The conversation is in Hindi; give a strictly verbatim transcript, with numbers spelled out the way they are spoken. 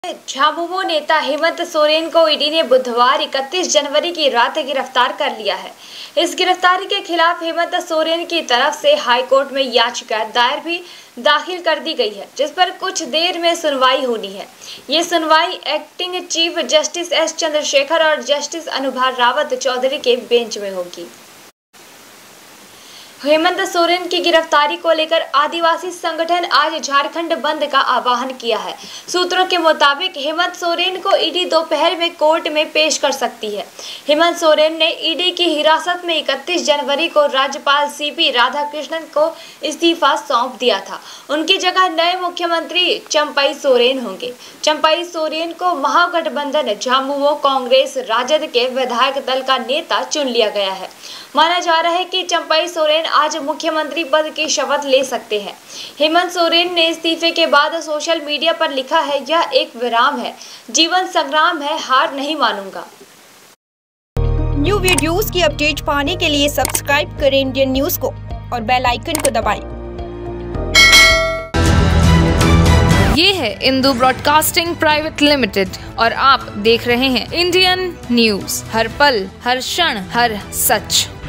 झामुमो नेता हेमंत सोरेन को ईडी ने बुधवार इकतीस जनवरी की रात गिरफ्तार कर लिया है। इस गिरफ्तारी के खिलाफ हेमंत सोरेन की तरफ से हाई कोर्ट में याचिका दायर भी दाखिल कर दी गई है, जिस पर कुछ देर में सुनवाई होनी है। ये सुनवाई acting chief justice S Chandrashekhar और जस्टिस अनुभा रावत चौधरी के बेंच में होगी। हेमंत सोरेन की गिरफ्तारी को लेकर आदिवासी संगठन आज झारखंड बंद का आह्वान किया है। सूत्रों के मुताबिक हेमंत सोरेन को ईडी दोपहर में कोर्ट में पेश कर सकती है। हेमंत सोरेन ने ईडी की हिरासत में इकतीस जनवरी को राज्यपाल सीपी राधाकृष्णन को इस्तीफा सौंप दिया था। उनकी जगह नए मुख्यमंत्री चंपई सोरेन होंगे। चंपई सोरेन को महागठबंधन झामुमो कांग्रेस राजद के विधायक दल का नेता चुन लिया गया है। माना जा रहा है कि चंपई सोरेन आज मुख्यमंत्री पद की शपथ ले सकते हैं। हेमंत सोरेन ने इस्तीफे के बाद सोशल मीडिया पर लिखा है, यह एक विराम है, जीवन संग्राम है, हार नहीं मानूंगा। न्यू वीडियोस की अपडेट पाने के लिए सब्सक्राइब करें इंडियन न्यूज को और बेल आइकन को दबाएं। ये है इंदू ब्रॉडकास्टिंग प्राइवेट लिमिटेड और आप देख रहे हैं इंडियन न्यूज, हर पल, हर क्षण, हर सच।